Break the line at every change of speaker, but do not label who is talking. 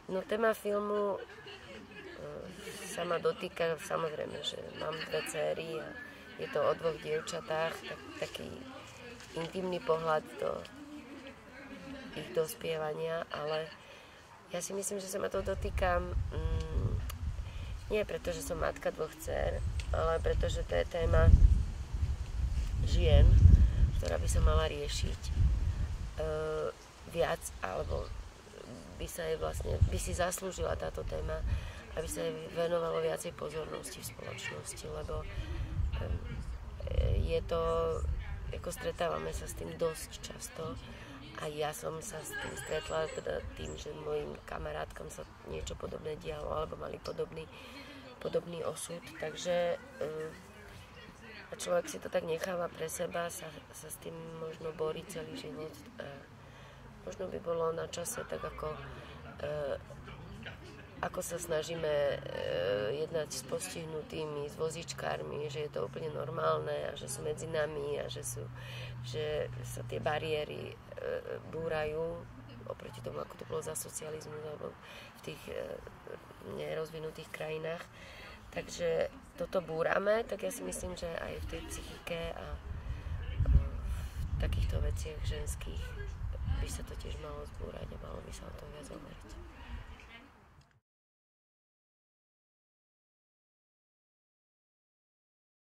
No téma filmu sa ma dotýka, samozrejme, že mám 2 dcéry a je to o 2 dievčatách, taký intimný pohľad do ich dospievania, ale ja si myslím, že sa ma to dotýka nie preto, že som matka 2 dcér, ale preto, že to je téma žien, ktorá by sa mala riešiť viac, alebo by si zaslúžila táto téma, aby sa jej venovalo viacej pozornosti v spoločnosti, lebo je to, ako stretávame sa s tým dosť často a ja som sa s tým stretla teda tým, že mojim kamarátkam sa niečo podobné dialo alebo mali podobný osud, takže človek si to tak necháva pre seba, sa s tým možno borí celý život. Možno by bolo na čase tak ako sa snažíme jednať s postihnutými, s vozičkármi, že je to úplne normálne a že sú medzi nami a že sa tie bariéry búrajú oproti tomu, ako to bolo za socializmu alebo v tých nerozvinutých krajinách. Takže toto búrame, tak ja si myslím, že aj v tej psychike a v takýchto veciach ženských by sa to tiež malo zbúrať a malo by sa o tom viac hovoriť.